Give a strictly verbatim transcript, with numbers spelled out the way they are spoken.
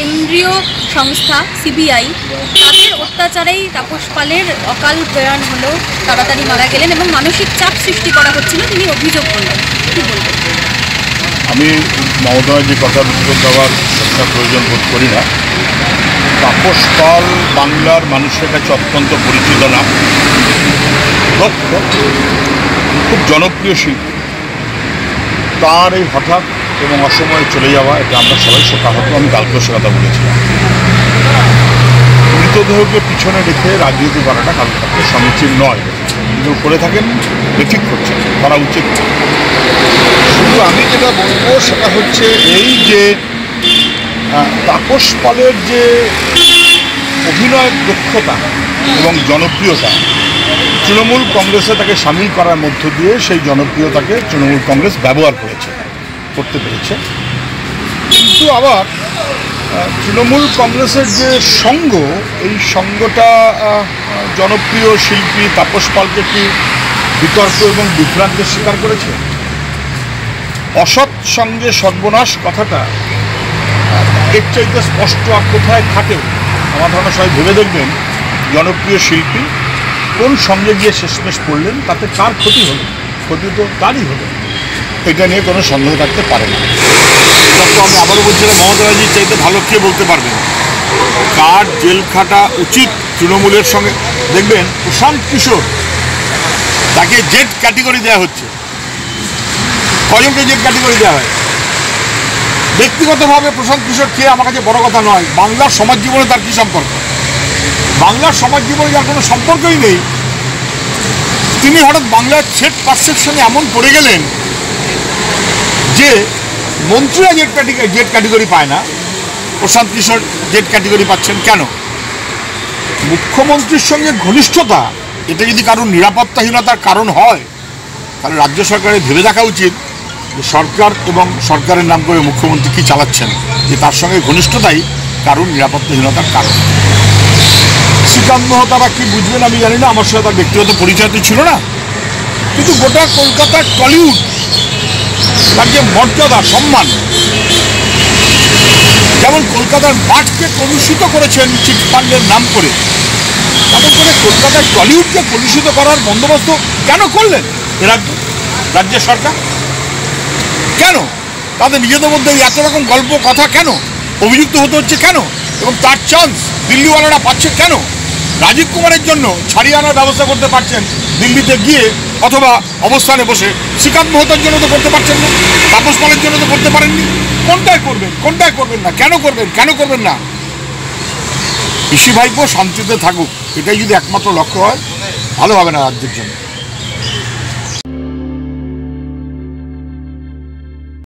কেন্দ্রীয় সংস্থা সিবিআই তাদের অত্যাচারেই তাপস পালের অকাল প্রয়াণ হলো, তাড়াতাড়ি মারা গেলেন এবং মানসিক চাপ সৃষ্টি করা হচ্ছিল, তিনি অভিযোগ করলেন। কী বলবেন? আমি মমতায় যে কথার উত্তর দেওয়ার একটা প্রয়োজন বোধ করি না। তাপস পাল বাংলার মানুষের কাছে অত্যন্ত পরিচিত নাম, দক্ষ, খুব জনপ্রিয় শিল্পী। তার এই হঠাৎ এবং অসময়ে চলে যাওয়া, এটা আমরা সবাই শোকাহত। আমি কালকেও সে কথা বলেছিলাম। মৃতদেহকে পিছনে রেখে রাজনীতি করাটা কারোর পক্ষে সমীচীন নয়, কিন্তু করে থাকেন বেঠিক করছেন, করা উচিত। শুধু আমি যেটা বলবো সেটা হচ্ছে এই যে তাপস পালের যে অভিনয়ের দক্ষতা এবং জনপ্রিয়তা, তৃণমূল কংগ্রেসে তাকে সামিল করার মধ্য দিয়ে সেই জনপ্রিয়তাকে তৃণমূল কংগ্রেস ব্যবহার করেছে, করতে পেরেছে। কিন্তু আবার তৃণমূল কংগ্রেসের যে সঙ্গ, এই সঙ্গটা জনপ্রিয় শিল্পী তাপস পালকে কি বিতর্ক এবং বিভ্রান্তের শিকার করেছে? অসৎ সঙ্গে সর্বনাশ কথাটা এর চাইতে স্পষ্ট আর কোথায় থাকেও। আমার ধারণা সবাই ভেবে দেখবেন, জনপ্রিয় শিল্পী কোন সঙ্গে গিয়ে শেষমেশ পড়লেন, তাতে কার ক্ষতি হলো? ক্ষতি তো তারই হলো, এটা নিয়ে কোনো সন্দেহ থাকতে পারে না। তো আমি আবারও বলছিলাম, মমতা ব্যানার্জির চাইতে ভালো কে বলতে পারবেন কার জেল খাটা উচিত তৃণমূলের সঙ্গে? দেখবেন প্রশান্ত কিশোর, তাকে জেড ক্যাটেগরি দেওয়া হচ্ছে। কজনকে জেড ক্যাটেগরি দেওয়া হয়? ব্যক্তিগতভাবে প্রশান্ত কিশোর কে আমার কাছে বড় কথা নয়, বাংলার সমাজ জীবনে তার কী সম্পর্ক? বাংলার সমাজ জীবনে যার কোনো সম্পর্কই নেই, তিনি হঠাৎ বাংলার সেট পারসেপশনে এমন পড়ে গেলেন যে মন্ত্রীরা জেড ক্যাটেগরি জেড ক্যাটেগরি পায় না, প্রশান্ত কিশোর জেড ক্যাটেগরি পাচ্ছেন কেন? মুখ্যমন্ত্রীর সঙ্গে ঘনিষ্ঠতা, এটা যদি কারোর নিরাপত্তাহীনতার কারণ হয়, তাহলে রাজ্য সরকারের ভেবে দেখা উচিত যে সরকার এবং সরকারের নাম করে মুখ্যমন্ত্রী কী চালাচ্ছেন, যে তার সঙ্গে ঘনিষ্ঠতাই কারোর নিরাপত্তাহীনতার কারণ। শ্রীকান্ত মহতারা কি বুঝবেন আমি জানি না, আমার সাথে তার ব্যক্তিগত পরিচয় তো ছিল না, কিন্তু গোটা কলকাতার টলিউড, তার যে মর্যাদা সম্মান, যেমন কলকাতার মাঠকে কলুষিত করেছেন চিটফান্ডের নাম করে, তেমন করে কলকাতার টলিউডকে কলুষিত করার বন্দোবস্ত কেন করলেন এ রাজ্য রাজ্য সরকার? কেন তাদের নিজেদের মধ্যে এত রকম গল্প কথা কেন? অভিযুক্ত হতে হচ্ছে কেন? এবং তার চান্স দিল্লিওয়ালারা পাচ্ছে কেন? রাজীব কুমারের জন্য ছাড়িয়ে আনার ব্যবস্থা করতে পারছেন দিল্লিতে গিয়ে অথবা অবস্থানে বসে, শ্রীকান্ত মহতার জন্য তো করতে পারছেন না, তাপস পালের জন্য তো করতে পারেননি। কোনটাই করবেন, কোনটাই করবেন না? কেন করবেন, কেন করবেন না? পিসি ভাইপো শান্তিতে থাকুক, এটাই যদি একমাত্র লক্ষ্য হয়, ভালো হবে না রাজ্যের জন্য।